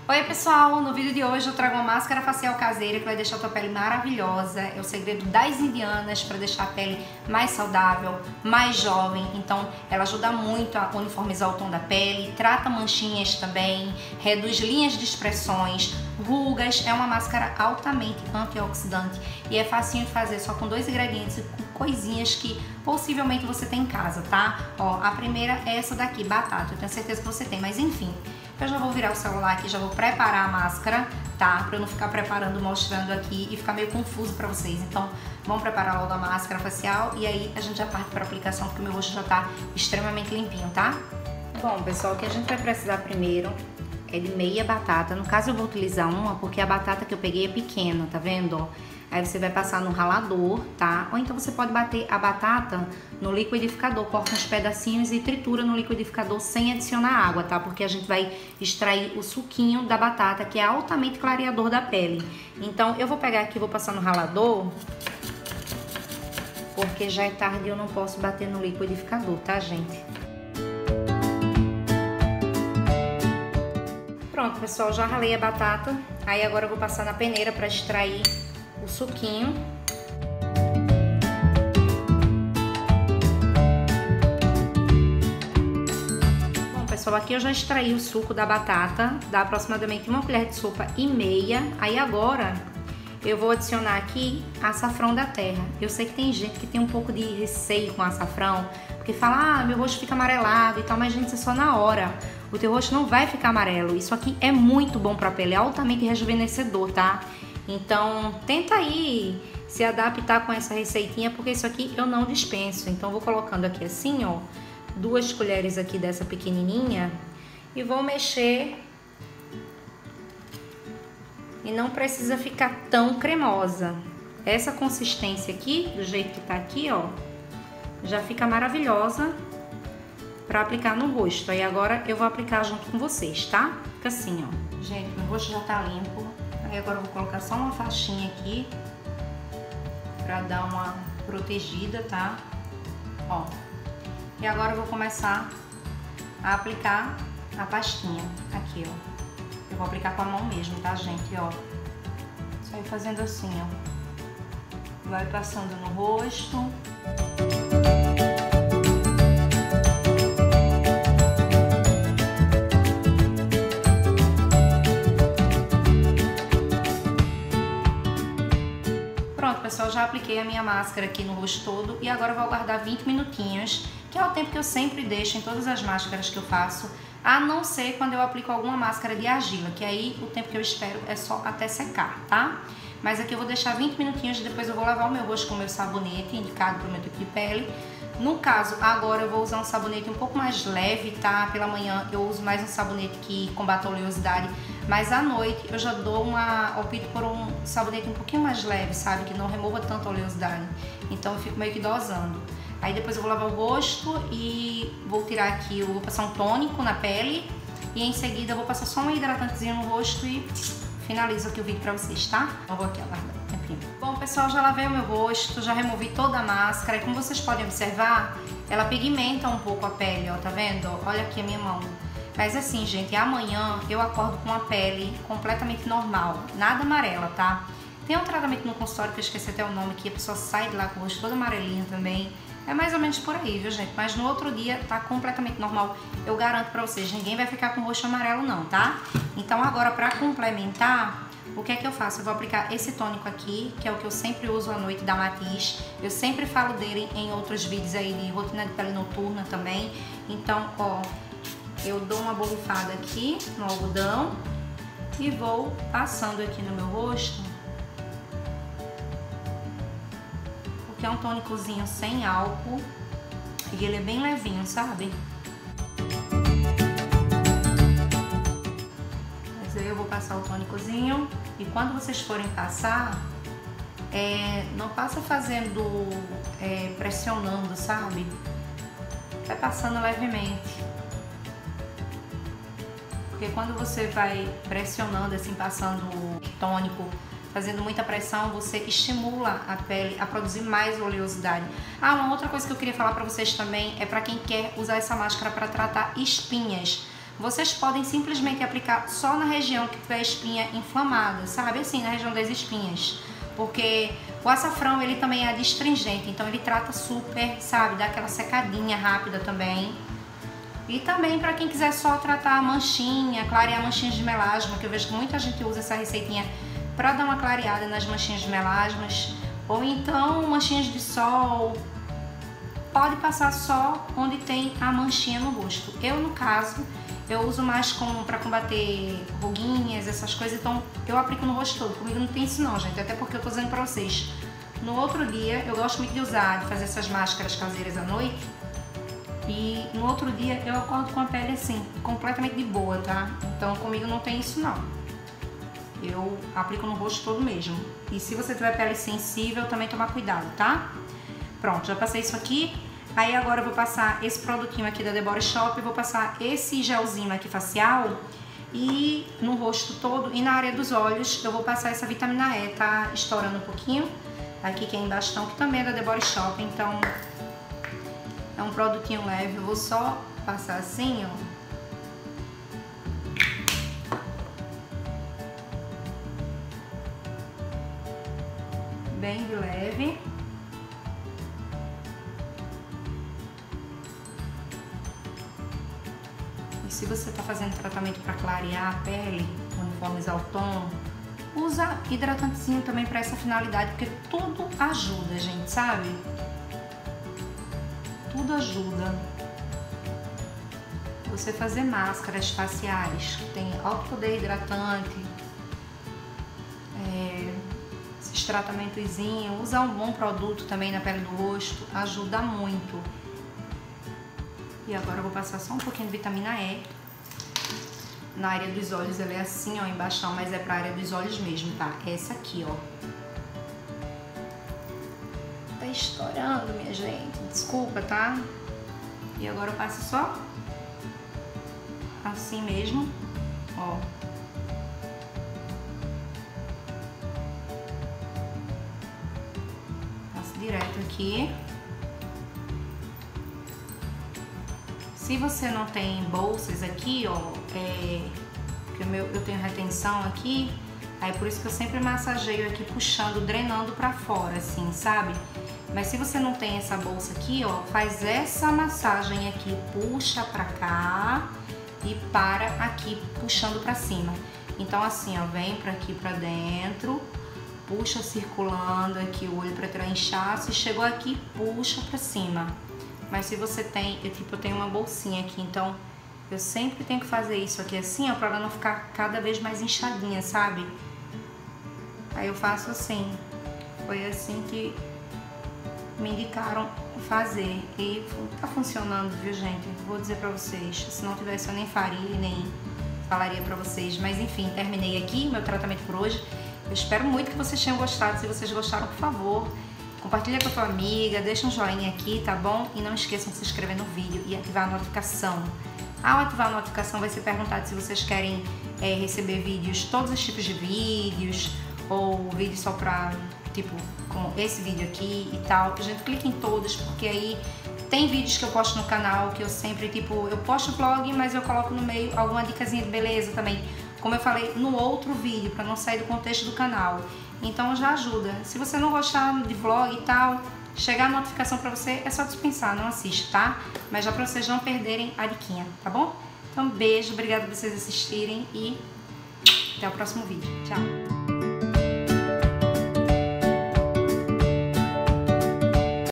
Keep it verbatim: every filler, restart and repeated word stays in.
Oi pessoal, no vídeo de hoje eu trago uma máscara facial caseira que vai deixar a tua pele maravilhosa. É o segredo das indianas para deixar a pele mais saudável, mais jovem. Então ela ajuda muito a uniformizar o tom da pele, trata manchinhas também, reduz linhas de expressões, rugas. É uma máscara altamente antioxidante e é facinho de fazer, só com dois ingredientes e com coisinhas que possivelmente você tem em casa, tá? Ó, a primeira é essa daqui, batata. Eu tenho certeza que você tem, mas enfim. Eu já vou virar o celular aqui, já vou preparar a máscara, tá? Pra eu não ficar preparando, mostrando aqui e ficar meio confuso pra vocês. Então, vamos preparar logo a máscara facial e aí a gente já parte pra aplicação, porque o meu rosto já tá extremamente limpinho, tá? Bom, pessoal, o que a gente vai precisar primeiro é de meia batata. No caso, eu vou utilizar uma porque a batata que eu peguei é pequena, tá vendo? Aí você vai passar no ralador, tá? Ou então você pode bater a batata no liquidificador, corta uns pedacinhos e tritura no liquidificador sem adicionar água, tá? Porque a gente vai extrair o suquinho da batata, que é altamente clareador da pele. Então eu vou pegar aqui e vou passar no ralador, porque já é tarde e eu não posso bater no liquidificador, tá, gente? Pronto, pessoal, já ralei a batata. Aí agora eu vou passar na peneira para extrair o suquinho. Bom, pessoal, aqui eu já extraí o suco da batata, dá aproximadamente uma colher de sopa e meia. Aí agora eu vou adicionar aqui açafrão da terra. Eu sei que tem gente que tem um pouco de receio com açafrão, porque fala, ah, meu rosto fica amarelado e tal, mas gente, isso é só na hora. O teu rosto não vai ficar amarelo. Isso aqui é muito bom pra pele, é altamente rejuvenescedor, tá? Então, tenta aí se adaptar com essa receitinha, porque isso aqui eu não dispenso. Então, vou colocando aqui assim, ó, duas colheres aqui dessa pequenininha e vou mexer. E não precisa ficar tão cremosa. Essa consistência aqui, do jeito que tá aqui, ó, já fica maravilhosa pra aplicar no rosto. Aí agora eu vou aplicar junto com vocês, tá? Fica assim, ó. Gente, meu rosto já tá limpo. Aí agora eu vou colocar só uma faixinha aqui pra dar uma protegida, tá? Ó. E agora eu vou começar a aplicar a pastinha aqui, ó. Eu vou aplicar com a mão mesmo, tá, gente? Ó. Só ir fazendo assim, ó. Vai passando no rosto. Pronto, pessoal, já apliquei a minha máscara aqui no rosto todo e agora eu vou aguardar vinte minutinhos, que é o tempo que eu sempre deixo em todas as máscaras que eu faço, a não ser quando eu aplico alguma máscara de argila, que aí o tempo que eu espero é só até secar, tá? Mas aqui eu vou deixar vinte minutinhos e depois eu vou lavar o meu rosto com o meu sabonete, indicado para o meu tipo de pele. No caso, agora eu vou usar um sabonete um pouco mais leve, tá? Pela manhã eu uso mais um sabonete que combate a oleosidade, mas à noite eu já dou uma... opto por um sabonete um pouquinho mais leve, sabe? Que não remova tanto a oleosidade. Então eu fico meio que dosando. Aí depois eu vou lavar o rosto e vou tirar aqui, eu vou passar um tônico na pele e em seguida eu vou passar só um hidratantezinho no rosto e finalizo aqui o vídeo pra vocês, tá? Eu vou aqui aguardar um tempinho. Bom, pessoal, já lavei o meu rosto, já removi toda a máscara e como vocês podem observar, ela pigmenta um pouco a pele, ó, tá vendo? Olha aqui a minha mão. Mas assim, gente, amanhã eu acordo com a pele completamente normal, nada amarela, tá? Tem um tratamento no consultório que eu esqueci até o nome, que a pessoa sai de lá com o rosto todo amarelinho também. É mais ou menos por aí, viu, gente? Mas no outro dia tá completamente normal. Eu garanto pra vocês, ninguém vai ficar com o rosto amarelo não, tá? Então agora pra complementar, o que é que eu faço? Eu vou aplicar esse tônico aqui, que é o que eu sempre uso à noite da Matiz. Eu sempre falo dele em outros vídeos aí de rotina de pele noturna também. Então, ó, eu dou uma borrifada aqui no algodão e vou passando aqui no meu rosto. Que é um tônicozinho sem álcool e ele é bem levinho, sabe? Mas aí eu vou passar o tônicozinho e quando vocês forem passar, é, não passa fazendo, é, pressionando, sabe? Vai passando levemente. Porque quando você vai pressionando, assim, passando o tônico, fazendo muita pressão, você estimula a pele a produzir mais oleosidade. Ah, uma outra coisa que eu queria falar pra vocês também é pra quem quer usar essa máscara pra tratar espinhas. vocês podem simplesmente aplicar só na região que tiver espinha inflamada, sabe? Assim, na região das espinhas. Porque o açafrão, ele também é adstringente, então ele trata super, sabe? Dá aquela secadinha rápida também. E também para quem quiser só tratar a manchinha, clarear manchinhas de melasma, que eu vejo que muita gente usa essa receitinha para dar uma clareada nas manchinhas de melasmas. Ou então manchinhas de sol. Pode passar só onde tem a manchinha no rosto. Eu, no caso, eu uso mais para combater ruguinhas, essas coisas, então eu aplico no rosto todo. Comigo não tem isso não, gente, até porque eu tô dizendo pra vocês. No outro dia, eu gosto muito de usar, de fazer essas máscaras caseiras à noite. E no outro dia eu acordo com a pele assim, completamente de boa, tá? Então comigo não tem isso não. Eu aplico no rosto todo mesmo. E se você tiver pele sensível, também tomar cuidado, tá? Pronto, já passei isso aqui. Aí agora eu vou passar esse produtinho aqui da The Body Shop, eu vou passar esse gelzinho aqui facial e no rosto todo, e na área dos olhos eu vou passar essa vitamina E, tá estourando um pouquinho. Aqui que é embaixo, que também é da The Body Shop, então é um produtinho leve, eu vou só passar assim, ó. Bem de leve. Se você está fazendo tratamento para clarear a pele, uniformizar o tom, usa hidratantezinho também para essa finalidade, porque tudo ajuda, gente, sabe? Tudo ajuda. Você fazer máscaras faciais que tem alto poder hidratante, é, esses tratamentozinhos, usar um bom produto também na pele do rosto ajuda muito. E agora eu vou passar só um pouquinho de vitamina E. Na área dos olhos ela é assim, ó, embaixo, mas é pra área dos olhos mesmo, tá? Essa aqui, ó. Tá estourando, minha gente. Desculpa, tá? E agora eu passo só assim mesmo, ó. Passo direto aqui. Se você não tem bolsas aqui, ó, é, que o meu, eu tenho retenção aqui, aí por isso que eu sempre massageio aqui, puxando, drenando pra fora, assim, sabe? Mas se você não tem essa bolsa aqui, ó, faz essa massagem aqui, puxa pra cá e para aqui, puxando pra cima. Então assim, ó, vem pra aqui pra dentro, puxa circulando aqui o olho pra tirar inchaço e chegou aqui, puxa pra cima. Mas se você tem, eu, tipo, eu tenho uma bolsinha aqui, então eu sempre tenho que fazer isso aqui assim, ó, pra ela não ficar cada vez mais inchadinha, sabe? Aí eu faço assim. Foi assim que me indicaram fazer. E tá funcionando, viu, gente? Vou dizer pra vocês. Se não tivesse, eu nem faria, nem falaria pra vocês. Mas enfim, terminei aqui meu tratamento por hoje. Eu espero muito que vocês tenham gostado. Se vocês gostaram, por favor, compartilha com a tua amiga, deixa um joinha aqui, tá bom? E não esqueçam de se inscrever no vídeo e ativar a notificação. Ao ativar a notificação vai ser perguntado se vocês querem é, receber vídeos, todos os tipos de vídeos, ou vídeo só pra, tipo, com esse vídeo aqui e tal. Gente, clique em todos, porque aí tem vídeos que eu posto no canal, que eu sempre, tipo, eu posto vlog, mas eu coloco no meio alguma dicasinha de beleza também, como eu falei no outro vídeo, pra não sair do contexto do canal. Então já ajuda. Se você não gostar de vlog e tal, chegar a notificação pra você, é só dispensar, não assiste, tá? Mas já pra vocês não perderem a diquinha, tá bom? Então beijo, obrigada por vocês assistirem e até o próximo vídeo. Tchau!